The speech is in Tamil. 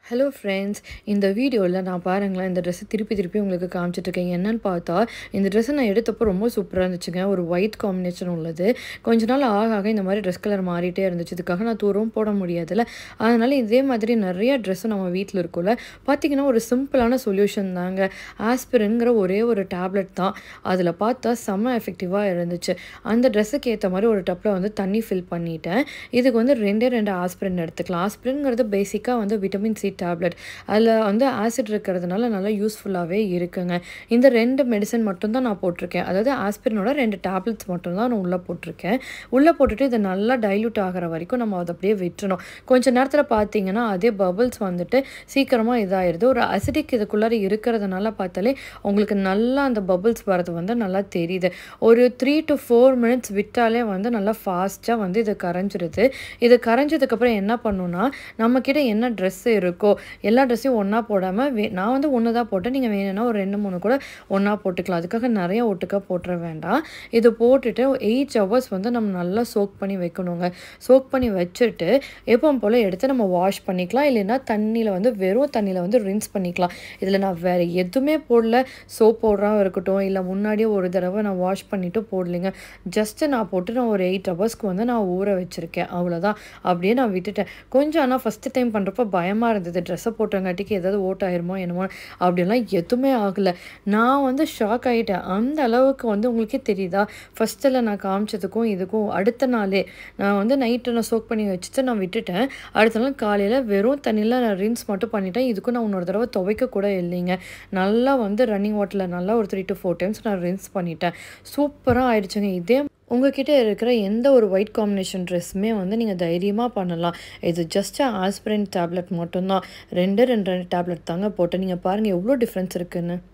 ஹலோ ஃப்ரெண்ட்ஸ், இந்த வீடியோவில் நான் பாருங்களேன், இந்த ட்ரெஸ்ஸை திருப்பி உங்களுக்கு காமிச்சிட்ருக்கேன். என்னன்னு பார்த்தா, இந்த ட்ரெஸ்ஸை நான் எடுத்தப்போ ரொம்ப சூப்பராக இருந்துச்சுங்க. ஒரு ஒயிட் காம்பினேஷன் உள்ளது. கொஞ்ச நாள் ஆக இந்த மாதிரி ட்ரெஸ் கலர் மாறிட்டே இருந்துச்சு. இதுக்காக நான் தூரவும் போட முடியாதுல்ல. அதனால் இதே மாதிரி நிறைய ட்ரெஸ்ஸும் நம்ம வீட்டில் இருக்கும்ல. பார்த்திங்கன்னா ஒரு சிம்பிளான சொல்யூஷன் தாங்க. ஆஸ்பிரின்ங்கிற ஒரே ஒரு டேப்லெட் தான். அதில் பார்த்தா செம்ம எஃபெக்டிவாக இருந்துச்சு. அந்த ட்ரெஸ்ஸுக்கு ஏற்ற மாதிரி ஒரு டப்பில் வந்து தண்ணி ஃபில் பண்ணிட்டேன். இதுக்கு வந்து ரெண்டு ஆஸ்பிரின் எடுத்துக்கலாம். ஆஸ்பிரின்ங்கிறது பேசிக்காக வந்து விட்டமின் சி டேப்லெட். அதில் வந்து ஆசிட் இருக்கிறதுனால நல்லா யூஸ்ஃபுல்லாகவே இருக்குங்க. இந்த 2 மெடிசன் மட்டும் தான் நான் போட்டிருக்கேன். அதாவது ஆஸ்பிரினோட 2 டேப்லெட்ஸ் மட்டும் தான் நான் உள்ளே போட்டிருக்கேன். உள்ளே போட்டுட்டு இதை நல்லா டைல்யூட் ஆகிற வரைக்கும் நம்ம அதை அப்படியே விட்டுறணும். கொஞ்சம் நேரத்தில் பார்த்தீங்கன்னா அதே பபிள்ஸ் வந்துட்டு சீக்கிரமாக இதாகிடுது. ஒரு அசிடிக் இதுக்குள்ளார இருக்கிறதுனால பார்த்தாலே உங்களுக்கு நல்லா அந்த பபிள்ஸ் வரது வந்து நல்லா தெரியுது. ஒரு 3 to 4 மினிட்ஸ் விட்டாலே வந்து நல்லா ஃபாஸ்ட்டாக வந்து இது கரைஞ்சிடுது. இது கரைஞ்சதுக்கப்புறம் என்ன பண்ணுன்னா, நம்மக்கிட்ட என்ன ட்ரெஸ் இருக்கோ எல்லா ட்ரெஸ்ஸையும் ஒன்றா போடாமல் நான் வந்து ஒன்று தான் போட்டேன். நீங்கள் வேணும்னா ஒரு 2-3 கூட ஒன்றா போட்டுக்கலாம். அதுக்காக நிறைய ஒட்டுக்கா போட்டுற வேண்டாம். இது போட்டுட்டு 8 ஹவர்ஸ் வந்து நம்ம நல்லா சோக் பண்ணி வைக்கணுங்க. சோக் பண்ணி வச்சுட்டு எப்பவும் போல் எடுத்து நம்ம வாஷ் பண்ணிக்கலாம். இல்லைன்னா தண்ணியில் வந்து வெறும் தண்ணியில் வந்து ரின்ஸ் பண்ணிக்கலாம். இதில் நான் வேறு எதுவுமே போடல. சோப் பவுடராக இருக்கட்டும், இல்லை முன்னாடியே ஒரு தடவை நான் வாஷ் பண்ணிவிட்டு போடலைங்க. ஜஸ்ட்டு நான் போட்டு நான் ஒரு 8 ஹவர்ஸ்க்கு வந்து நான் ஊற வச்சுருக்கேன். அவ்வளோதான். அப்படியே நான் விட்டுட்டேன். கொஞ்சம் ஆனால் ஃபஸ்ட்டு டைம் பண்ணுறப்ப பயமாக இருந்தது. ட்ரெஸ்ஸை போட்டங்காட்டிக்கு ஏதாவது ஓட்டாயிருமோ என்னமோ, அப்படிலாம் எதுவுமே ஆகலை. நான் வந்து ஷாக் ஆகிட்டேன். அந்த அளவுக்கு வந்து உங்களுக்கே தெரியுதா, ஃபஸ்ட்டில் நான் காமிச்சதுக்கும் இதுக்கும் அடுத்த நாளே நான் வந்து நைட்டு நான் சோக் பண்ணி வச்சுட்டு நான் விட்டுட்டேன். அடுத்த நாள் காலையில் வெறும் தண்ணியில் நான் ரின்ஸ் மட்டும் பண்ணிட்டேன். இதுக்கும் நான் இன்னொரு தடவை துவைக்க கூட இல்லைங்க. நல்லா வந்து ரன்னிங் வாட்டரில் நல்லா ஒரு 3 to 4 டைம்ஸ் நான் ரின்ஸ் பண்ணிட்டேன். சூப்பராக ஆயிடுச்சுங்க. இதே உங்ககிட்ட இருக்கிற எந்த ஒரு ஒயிட் காம்பினேஷன் ட்ரெஸ்ஸுமே வந்து நீங்கள் தைரியமாக பண்ணலாம். இது ஜஸ்ட்டு ஆஸ்பிரின் டேப்லெட் மட்டும்தான். 2 டேப்லெட் தாங்க போட்டேன். நீங்கள் பாருங்கள் எவ்வளோ டிஃப்ரென்ஸ் இருக்குன்னு.